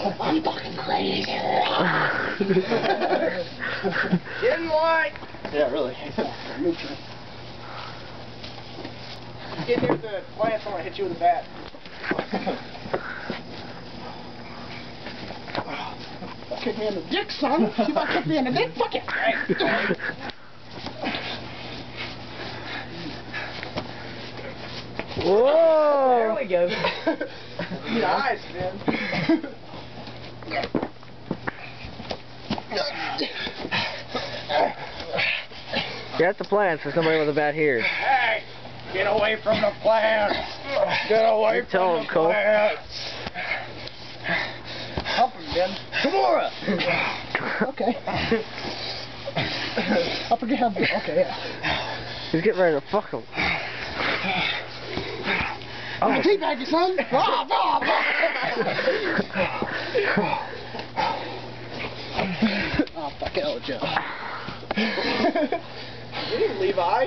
I'm fucking crazy. Didn't like. Yeah, really. Get near the plants, I'm gonna hit you with a bat. Kick me in the dick, son. You about to kick me in the dick? Fuck it. Whoa! There we go. Nice, man. Get the plants for somebody with a bat here. Hey, get away from the plants. Get away Tell from him, the Cole. plants. Help him, Ben. Kimura. Okay. I forget how. Okay, yeah. He's getting ready to fuck him. Oh, teabag you, son. Oh, fuck it, Joe. Get him, Levi.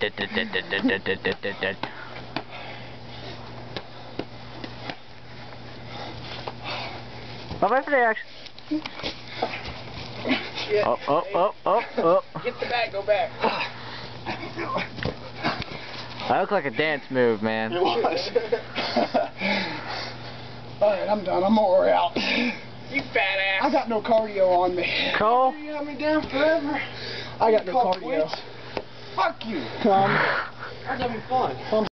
Bye-bye for the action. Shit. Oh. Get the bat, go back. That looked like a dance move, man. It was. Alright, I'm done. I'm more out. You fat ass. I got no cardio on me. Cole? You have me down forever. I got no Call cardio. quits. Fuck you. Come. I was having fun.